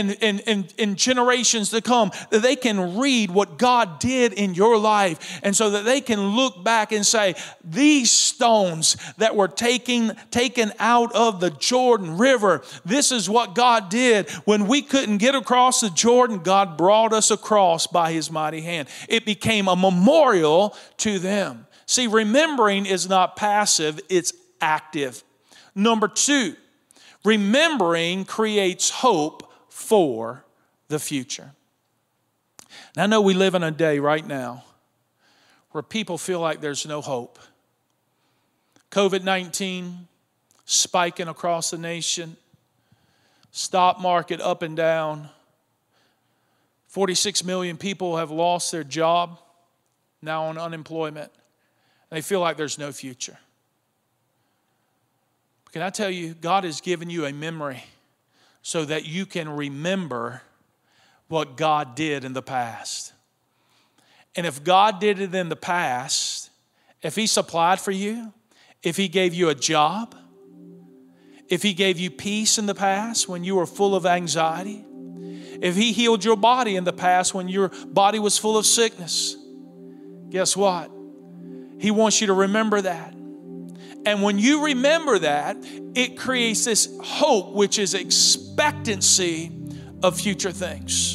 in generations to come, that they can read what God did in your life, and so that they can look back and say, these stones that were taken out of the Jordan River, this is what God did. When we couldn't get across the Jordan, God brought us across by His mighty hand. It became a memorial to them. See, remembering is not passive, it's active. Number 2, remembering creates hope for the future. Now, I know we live in a day right now where people feel like there's no hope. COVID-19 spiking across the nation, stock market up and down. 46 million people have lost their job, now on unemployment. And they feel like there's no future. But can I tell you, God has given you a memory so that you can remember what God did in the past. And if God did it in the past, if He supplied for you, if He gave you a job, if He gave you peace in the past when you were full of anxiety, if He healed your body in the past when your body was full of sickness, guess what? He wants you to remember that. And when you remember that, it creates this hope, which is expectancy of future things.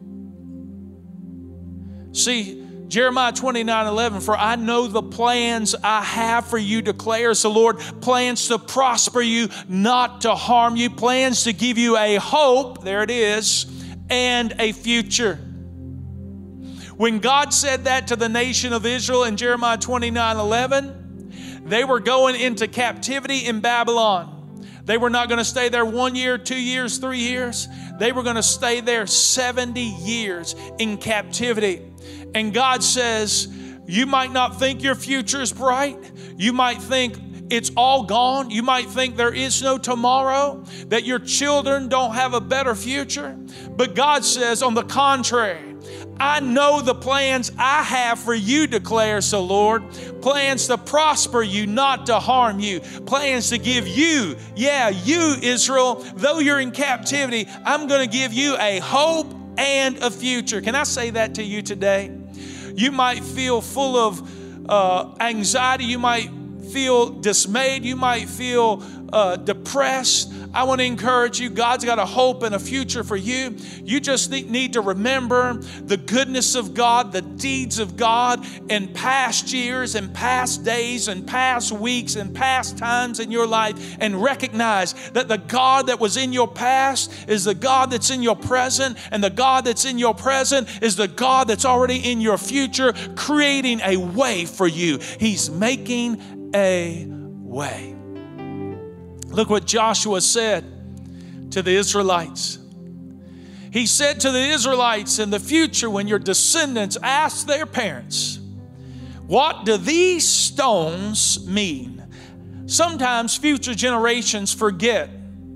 See, Jeremiah 29:11, for I know the plans I have for you, declares the Lord, plans to prosper you, not to harm you, plans to give you a hope, there it is, and a future. When God said that to the nation of Israel in Jeremiah 29:11, they were going into captivity in Babylon. They were not going to stay there 1 year, 2 years, 3 years. They were going to stay there 70 years in captivity. And God says, you might not think your future is bright. You might think it's all gone. You might think there is no tomorrow, that your children don't have a better future. But God says, on the contrary, I know the plans I have for you, declares the Lord. Plans to prosper you, not to harm you. Plans to give you, you, Israel, though you're in captivity, I'm going to give you a hope and a future. Can I say that to you today? You might feel full of anxiety. You might feel dismayed. You might feel depressed, I want to encourage you. God's got a hope and a future for you. You just need to remember the goodness of God, the deeds of God in past years and past days and past weeks and past times in your life, and recognize that the God that was in your past is the God that's in your present, and the God that's in your present is the God that's already in your future, creating a way for you. He's making a way. Look what Joshua said to the Israelites. He said to the Israelites, in the future, when your descendants ask their parents, what do these stones mean? Sometimes future generations forget.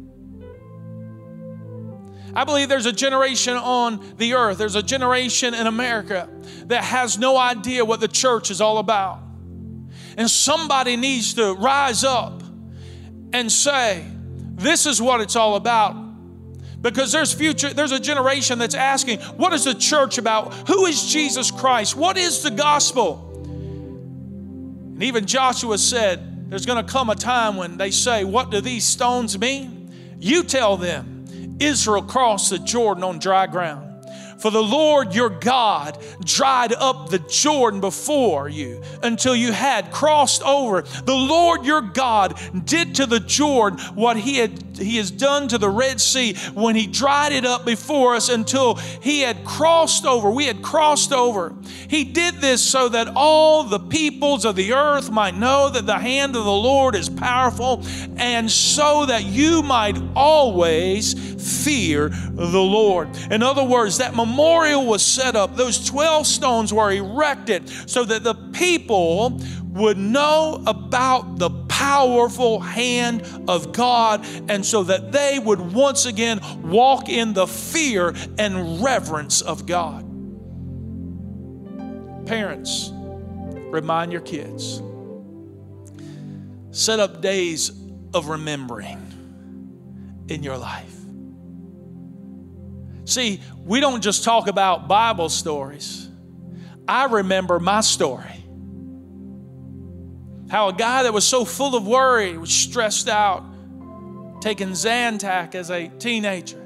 I believe there's a generation on the earth, there's a generation in America that has no idea what the church is all about. And somebody needs to rise up and say, this is what it's all about. Because there's a generation that's asking, what is the church about? Who is Jesus Christ? What is the gospel? And even Joshua said, there's going to come a time when they say, what do these stones mean? You tell them, Israel crossed the Jordan on dry ground. For the Lord your God dried up the Jordan before you until you had crossed over. The Lord your God did to the Jordan what he has done to the Red Sea when he dried it up before us until he had crossed over. We had crossed over. He did this so that all the peoples of the earth might know that the hand of the Lord is powerful, and so that you might always fear the Lord. In other words, that memorial was set up. Those 12 stones were erected so that the people would know about the powerful hand of God, and so that they would once again walk in the fear and reverence of God. Parents, remind your kids. Set up days of remembering in your life. See, we don't just talk about Bible stories. I remember my story. How a guy that was so full of worry, was stressed out, taking Zantac as a teenager,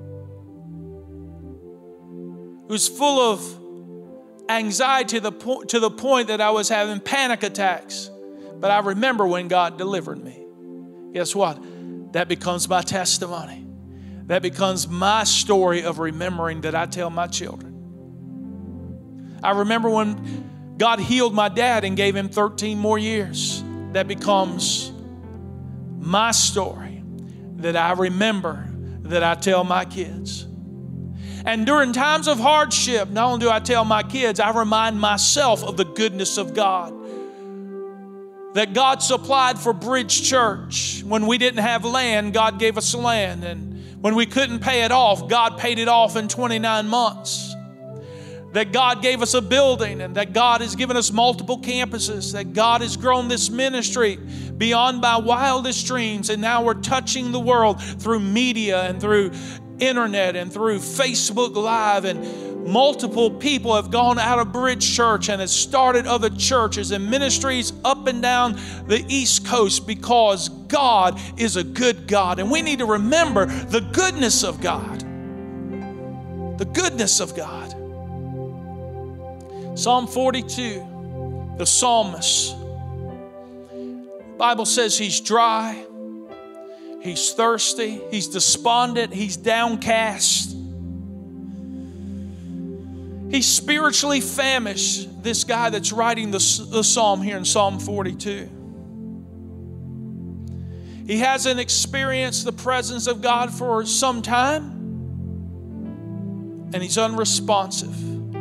who was full of anxiety to the point that I was having panic attacks. But I remember when God delivered me. Guess what? That becomes my testimony. That becomes my story of remembering that I tell my children. I remember when God healed my dad and gave him 13 more years. That becomes my story that I remember, that I tell my kids. And during times of hardship, not only do I tell my kids, I remind myself of the goodness of God. That God supplied for Bridge Church. When we didn't have land, God gave us land. And when we couldn't pay it off, God paid it off in 29 months. That God gave us a building, and that God has given us multiple campuses. That God has grown this ministry beyond my wildest dreams. And now we're touching the world through media and through internet and through Facebook Live, and multiple people have gone out of Bridge Church and have started other churches and ministries up and down the East Coast, because God is a good God. And we need to remember the goodness of God. The goodness of God. Psalm 42, the psalmist. The Bible says he's dry, he's thirsty, he's despondent, he's downcast. He's spiritually famished, this guy that's writing the psalm here in Psalm 42. He hasn't experienced the presence of God for some time, and he's unresponsive,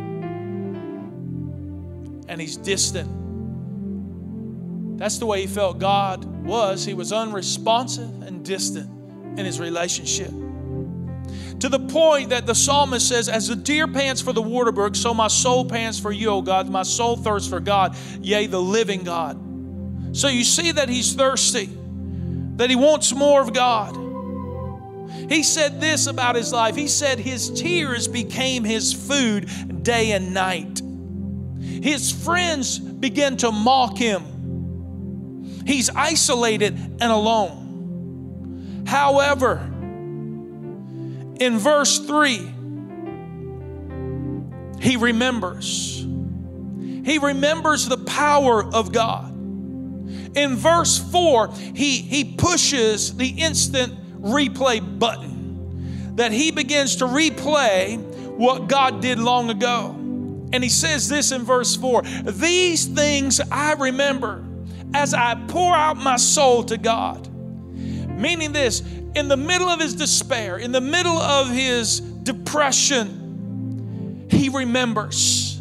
and he's distant. That's the way he felt God was. He was unresponsive and distant in his relationship. To the point that the psalmist says, as the deer pants for the water brook, so my soul pants for you, O God. My soul thirsts for God, yea, the living God. So you see that he's thirsty, that he wants more of God. He said this about his life. He said his tears became his food day and night. His friends began to mock him. He's isolated and alone. However, in verse 3, he remembers. He remembers the power of God. In verse 4, he pushes the instant replay button, that he begins to replay what God did long ago. And he says this in verse 4, "These things I remember as I pour out my soul to God." Meaning this, in the middle of his despair, in the middle of his depression, he remembers.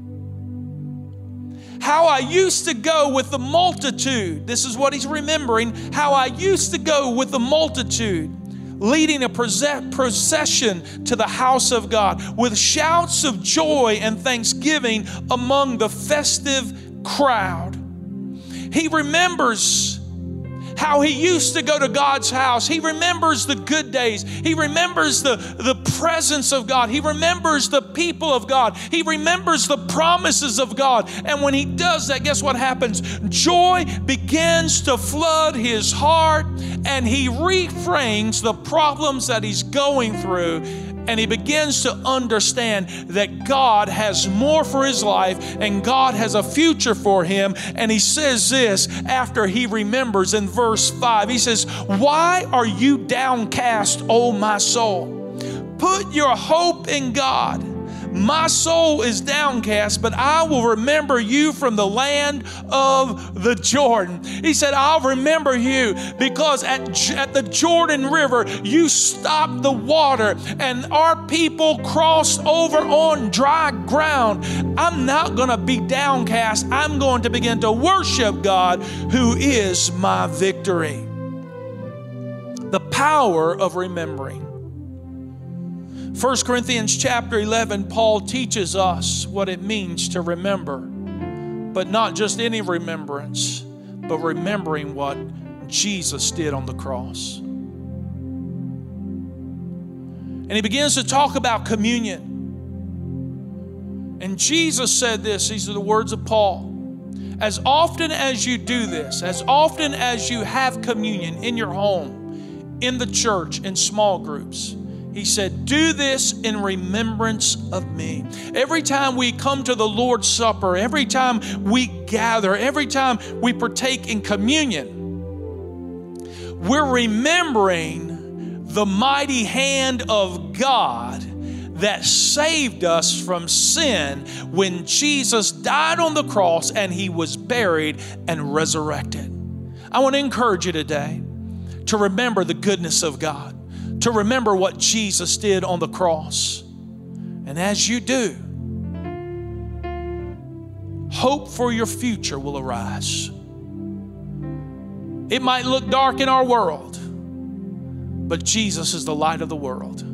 How I used to go with the multitude. This is what he's remembering. How I used to go with the multitude, leading a procession to the house of God with shouts of joy and thanksgiving among the festive crowd. He remembers how he used to go to God's house. He remembers the good days. He remembers the presence of God. He remembers the people of God. He remembers the promises of God. And when he does that, guess what happens? Joy begins to flood his heart, and he reframes the problems that he's going through. And he begins to understand that God has more for his life and God has a future for him. And he says this after he remembers in verse 5. He says, "Why are you downcast, O my soul? Put your hope in God. My soul is downcast, but I will remember you from the land of the Jordan." He said, "I'll remember you because at the Jordan River, you stopped the water and our people crossed over on dry ground. I'm not going to be downcast. I'm going to begin to worship God, who is my victory." The power of remembering. 1 Corinthians chapter 11, Paul teaches us what it means to remember, but not just any remembrance, but remembering what Jesus did on the cross. And he begins to talk about communion. And Jesus said this, these are the words of Paul: "As often as you do this, as often as you have communion in your home, in the church, in small groups," he said, "do this in remembrance of me." Every time we come to the Lord's Supper, every time we gather, every time we partake in communion, we're remembering the mighty hand of God that saved us from sin when Jesus died on the cross and he was buried and resurrected. I want to encourage you today to remember the goodness of God, to remember what Jesus did on the cross. And as you do, hope for your future will arise. It might look dark in our world, but Jesus is the light of the world.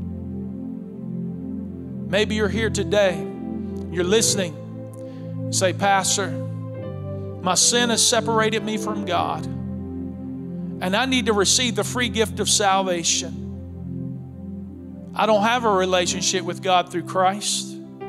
Maybe you're here today, you're listening, you say, "Pastor, my sin has separated me from God, and I need to receive the free gift of salvation. I don't have a relationship with God through Christ."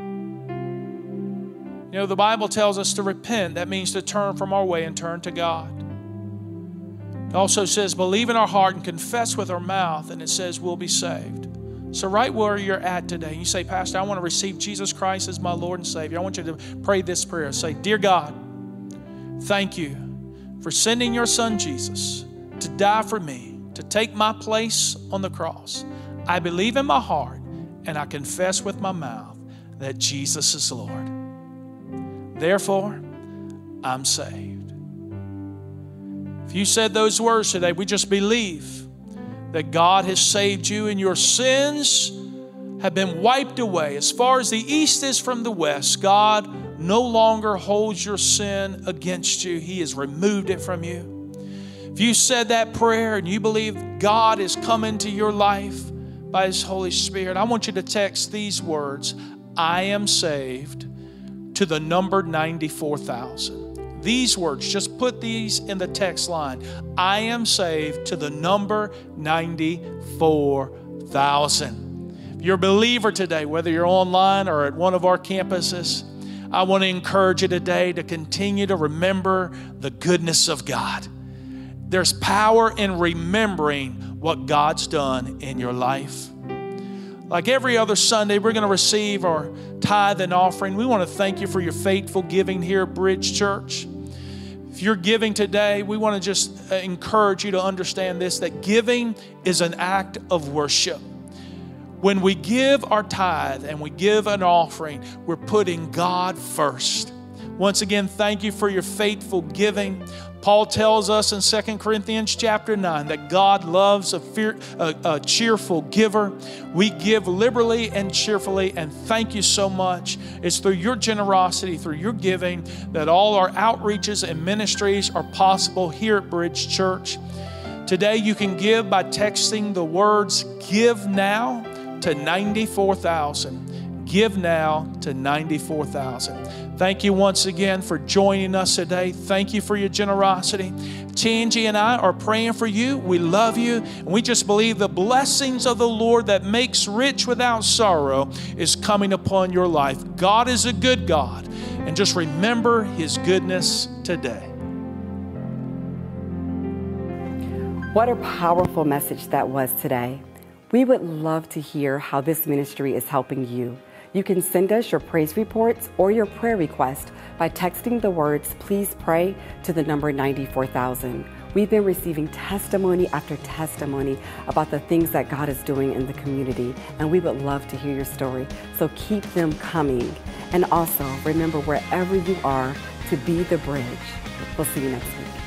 You know, the Bible tells us to repent. That means to turn from our way and turn to God. It also says, believe in our heart and confess with our mouth, and it says we'll be saved. So right where you're at today, you say, "Pastor, I want to receive Jesus Christ as my Lord and Savior." I want you to pray this prayer. Say, "Dear God, thank you for sending your Son Jesus to die for me, to take my place on the cross. I believe in my heart and I confess with my mouth that Jesus is Lord. Therefore, I'm saved." If you said those words today, we just believe that God has saved you and your sins have been wiped away. As far as the east is from the west, God no longer holds your sin against you. He has removed it from you. If you said that prayer and you believe God has come into your life by His Holy Spirit, I want you to text these words, "I am saved," to the number 94,000. These words, just put these in the text line. "I am saved," to the number 94,000. If you're a believer today, whether you're online or at one of our campuses, I want to encourage you today to continue to remember the goodness of God. There's power in remembering what God's done in your life. Like every other Sunday, we're going to receive our tithe and offering. We want to thank you for your faithful giving here at Bridge Church. If you're giving today, we want to just encourage you to understand this, that giving is an act of worship. When we give our tithe and we give an offering, we're putting God first. Once again, thank you for your faithful giving. Paul tells us in 2 Corinthians chapter 9 that God loves a cheerful giver. We give liberally and cheerfully, and thank you so much. It's through your generosity, through your giving, that all our outreaches and ministries are possible here at Bridge Church. Today you can give by texting the words "Give Now" to 94,000. Give now to 94,000. Thank you once again for joining us today. Thank you for your generosity. Tangi and I are praying for you. We love you. And we just believe the blessings of the Lord that makes rich without sorrow is coming upon your life. God is a good God. And just remember His goodness today. What a powerful message that was today. We would love to hear how this ministry is helping you. You can send us your praise reports or your prayer request by texting the words "Please Pray" to the number 94,000. We've been receiving testimony after testimony about the things that God is doing in the community, and we would love to hear your story. So keep them coming. And also remember, wherever you are, to be the bridge. We'll see you next week.